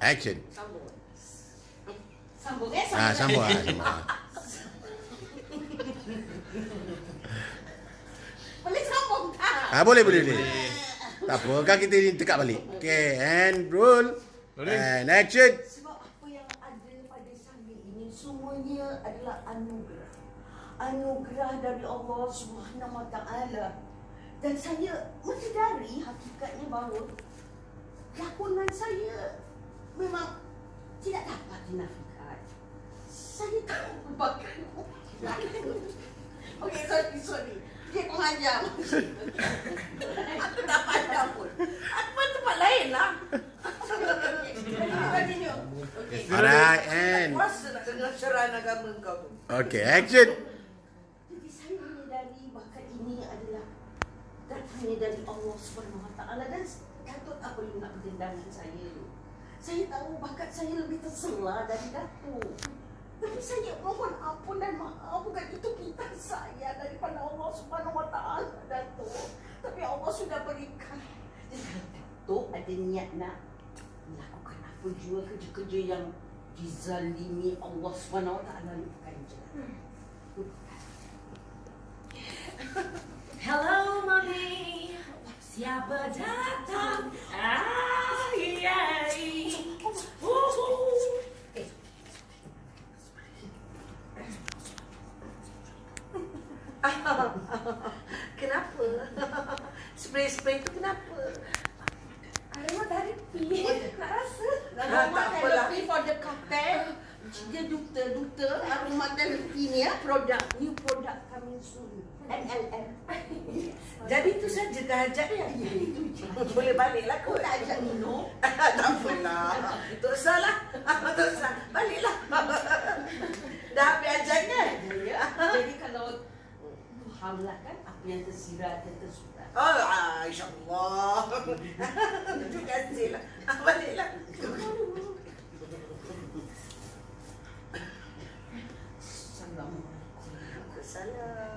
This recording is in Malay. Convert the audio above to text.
Action. Sambung. Sambung. Boleh sambung tak? Boleh. Tak apa, kan kita ni tekak balik. Okay, and roll. And action. Sebab apa yang ada pada saya ini semuanya adalah anugerah. Anugerah dari Allah Subhanahu Wa Taala. Dan saya menyedari hakikatnya bahawa lakonan saya memang tidak dapat dinafikan. Saya tahu pelbagai okey, sorry. Dia pengajar. Aku tak pandang pun. Aku pun tempat lain lah. Continue. Okay. Alright, and Puasa nak dengar syarahan agama kau tu. okay, action. Jadi saya menyedari bakat ini adalah datangnya dari Allah Subhanahu Wa Taala dan Datuk tak boleh nak berdendam dengan saya. Saya tahu bakat saya lebih terselah dari Datuk. Tapi saya mohon ampun dan maaf, bukan itu kita saya daripada Allah Subhanahu Wa Taala, Datuk. Tapi Allah sudah berikan. Jadi kalau Datuk ada niat nak melakukan apa jua kerja-kerja yang dizalimi Allah Subhanahu Wa Taala, lupakan je. Hello, Mami. Siapa datang? Kenapa? Spray-spray tu kenapa? Aroma terapi. Nak rasa? Tak apalah. Therapy for the carpet. Dia duta aroma therapy ni ya, new product coming soon. NLM. Jadi itu saja kehajat dia. Ya, itu je. Boleh baliklah kau. Tak ajak minum. Tak apalah. Tak usahlah. Tak usah. Baliklah. Dah habis ajat kan? Ya. Jadi kalau hamlah kan apa yang tersirat dan tersurat. Oh, insyaAllah. Terima kasihlah. Baliklah. Assalamualaikum. Salam.